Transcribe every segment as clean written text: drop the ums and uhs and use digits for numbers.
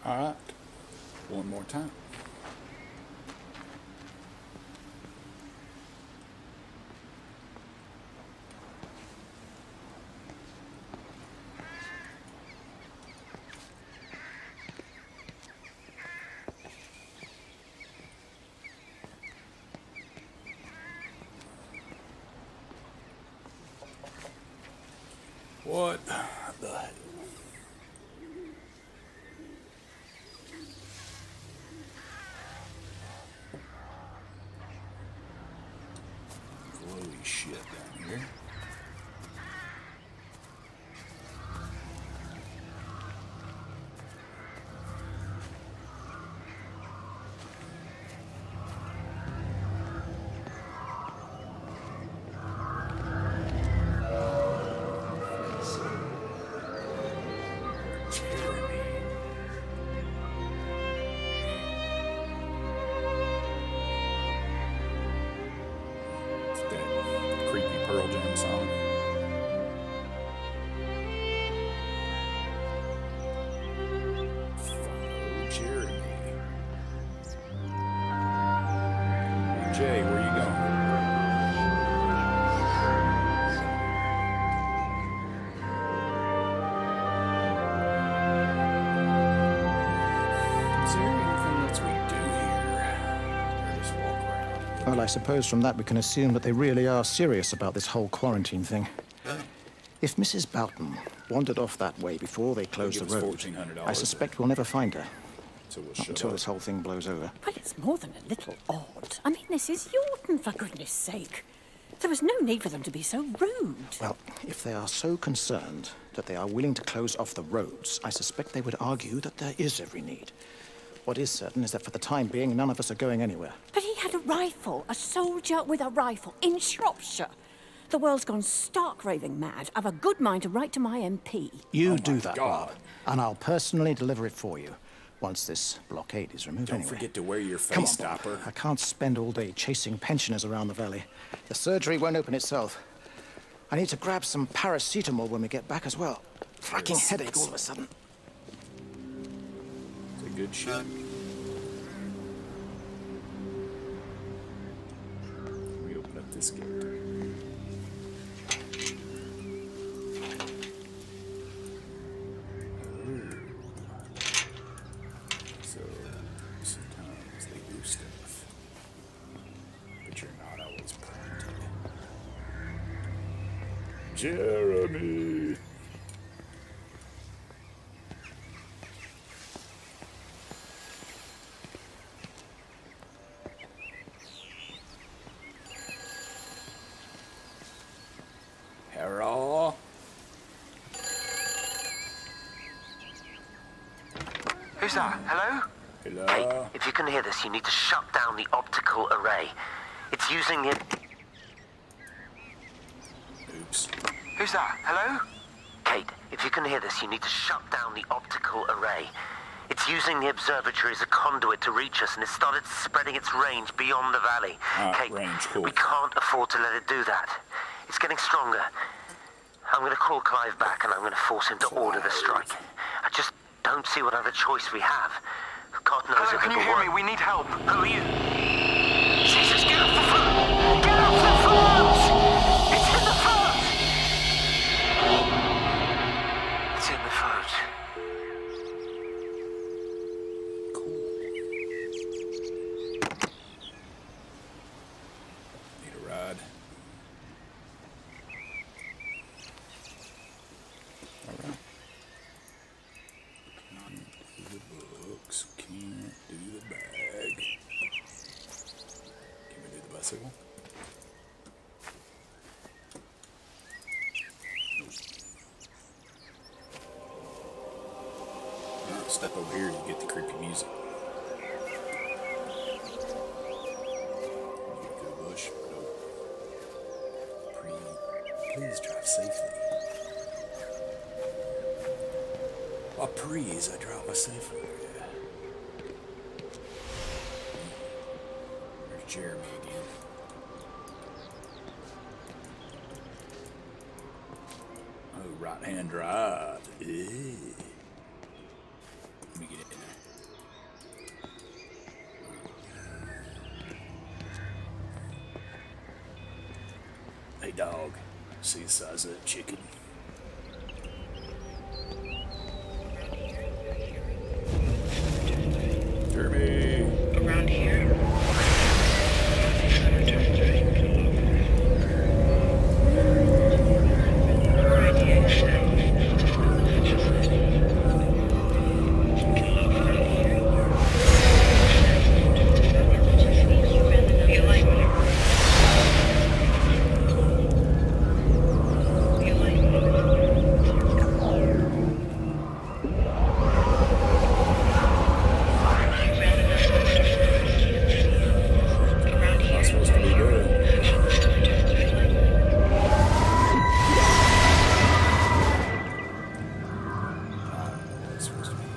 Alright. One more time. What the hell? Glowy shit down here. Pearl Jam song. Follow Jeremy. Jay, where you going? Is there anything else we do here? Or just walk around? Well, I suppose from that we can assume that they really are serious about this whole quarantine thing. If Mrs. Boughton wandered off that way before they closed the road, I suspect we'll never find her. So we'll Not until this whole thing blows over. Well, it's more than a little odd. I mean, this is Yorton, for goodness sake. There was no need for them to be so rude. Well, if they are so concerned that they are willing to close off the roads, I suspect they would argue that there is every need. What is certain is that for the time being, none of us are going anywhere. But he had a rifle, a soldier with a rifle, in Shropshire. The world's gone stark raving mad. I've a good mind to write to my MP. You do that, Bob, and I'll personally deliver it for you once this blockade is removed. Don't forget to wear your face Come on, stopper. Bob. I can't spend all day chasing pensioners around the valley. The surgery won't open itself. I need to grab some paracetamol when we get back as well. Fucking headache all of a sudden. It's a good shit. We open up this gate. So sometimes they do stuff, but you're not always planted. Jeremy. Hello. Who's that? Hello? Hello. Hey, if you can hear this, you need to shut down the optical array. It's using it. Oops. Who's that? Hello? Kate, if you can hear this, you need to shut down the optical array. It's using the observatory as a conduit to reach us, and it started spreading its range beyond the valley. Kate, range, cool. we can't afford to let it do that. It's getting stronger. I'm going to call Clive back, and I'm going to force him to order the strike. I just don't see what other choice we have. God knows. Hello, can you hear me? We need help. Who are you? Jesus, get off the phone! Get off the phone! It's in the phone! It's in the phone. Cool. Need a ride? Alright. Can't do the books, can't do the bag. Can we do the bicycle? Nope. Alright, step over here, you get the creepy music. You go bush. Nope. Please drive safely. Please, I drive myself over there. There's Jeremy again. Oh, right-hand drive. Let me get in there. See the size of that chicken. Jeremy! Around here. Not supposed to be good. It's supposed to be.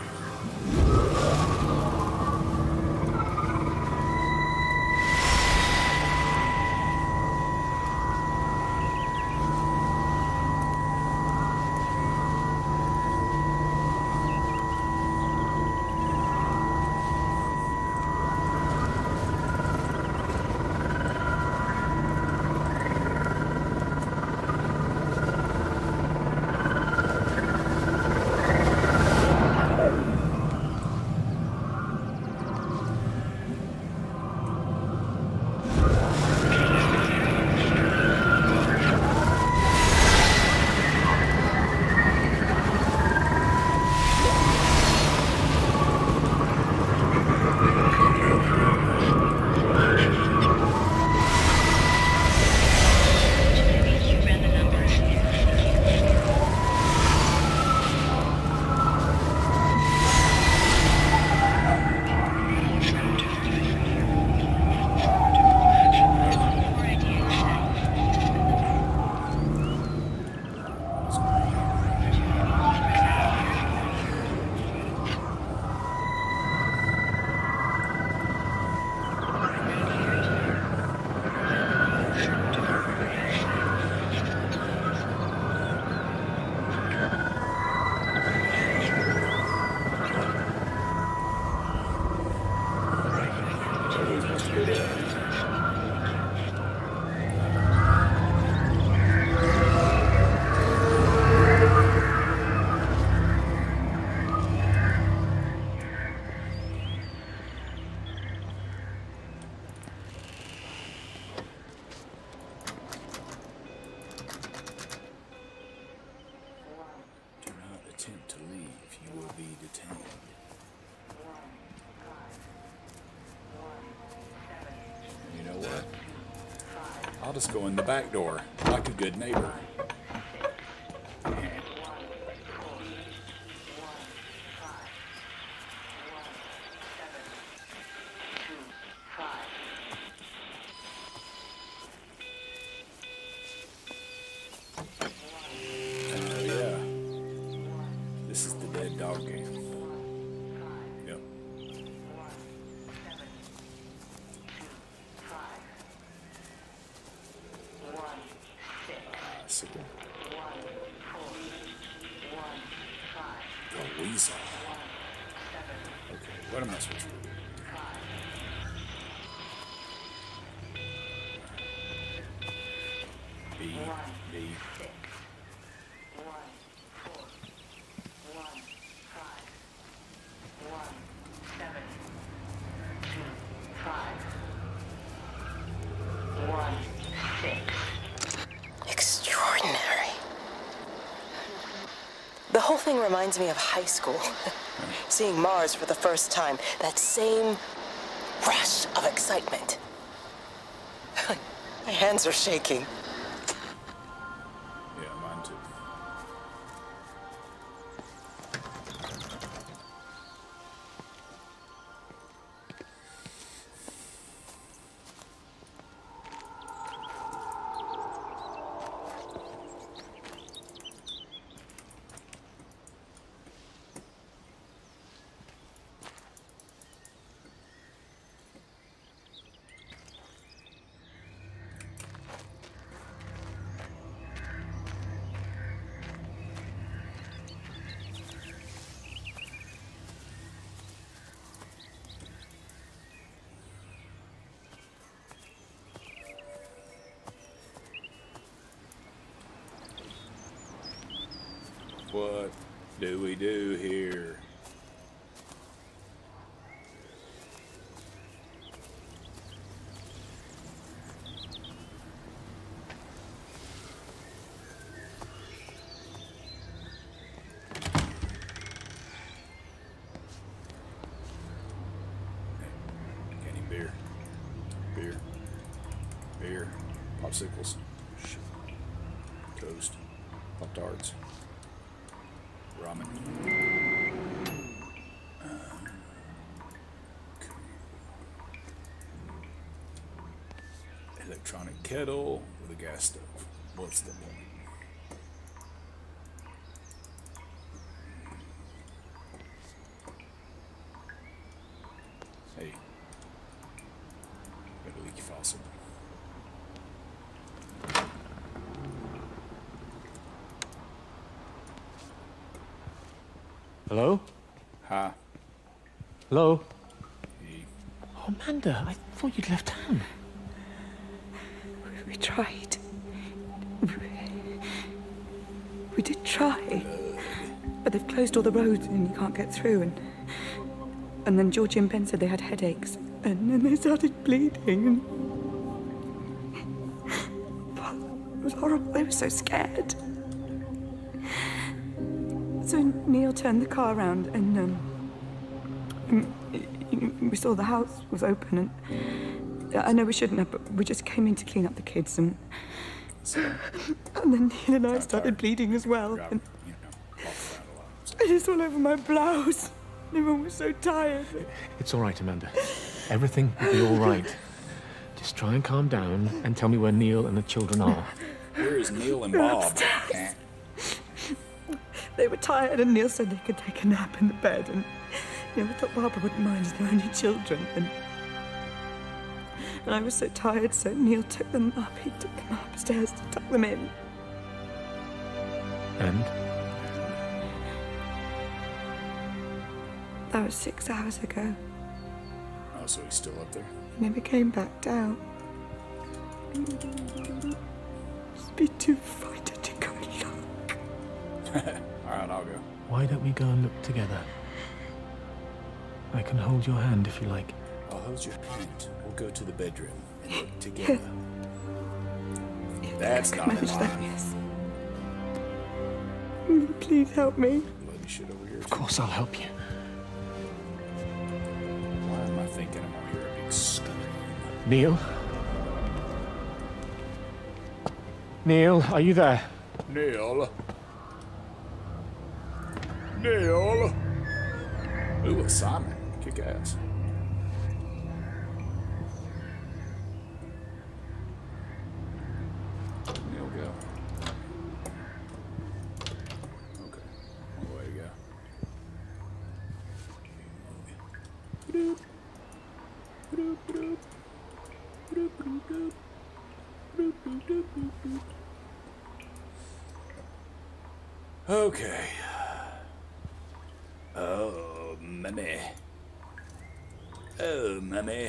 Do not attempt to leave. You will be detained. You know what? I'll just go in the back door, like a good neighbor. Yeah. This is the dead dog game. Yep. See. The weasel. Okay, what am I supposed to do? B. Extraordinary. The whole thing reminds me of high school. Seeing Mars for the first time. That same rush of excitement. My hands are shaking. Yeah, mine too. What do we do here? Getting beer. Beer. Beer. Popsicles. Shit. Toast. Pop-Tarts. Ramen. Electronic kettle with a gas stove. What's the point? Hey. Got a leaky faucet. Hello? Hi. Hello? Hey. Oh, Amanda, I thought you'd left town. We tried. We did try. But they've closed all the roads and you can't get through. And then Georgie and Ben said they had headaches. And then they started bleeding. It was horrible. They were so scared. So Neil turned the car around and we saw the house was open and I know we shouldn't have, but we just came in to clean up the kids and then Neil and I started bleeding as well. And it's all over my blouse. Everyone was so tired. It's all right, Amanda. Everything will be all right. Just try and calm down and tell me where Neil and the children are. Where is Neil and Bob? They were tired and Neil said they could take a nap in the bed and I thought Barbara wouldn't mind as they're only children and I was so tired so Neil took them up. He took them upstairs to tuck them in. And? That was 6 hours ago. Oh, so he's still up there? He never came back down. Just be too frightened to go look. Alright, I'll go. Why don't we go and look together? I can hold your hand if you like. I'll hold your hand. We'll go to the bedroom and look together. That's not an lie. Yes. Please help me. Bloody shit over here. Of course I'll help you. Why am I thinking I'm gonna hear a big scream? Neil? Neil, are you there? Neil? Neil? Ooh, a Simon. Kick ass. Neil, go. Okay. One way to go. Bloop. Bloop, bloop. Bloop, bloop, bloop. Bloop, bloop, bloop, bloop, bloop. Okay. Oh, mommy. Oh, mommy.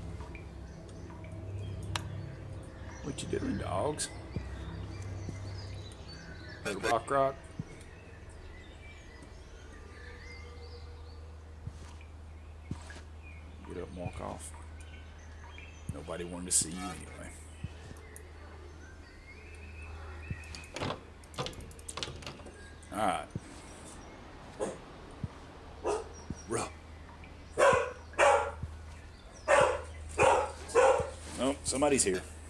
What you doing, dogs? Hey, rock rock. Get up and walk off. Nobody wanted to see you anyway. Alright. Oh, somebody's here.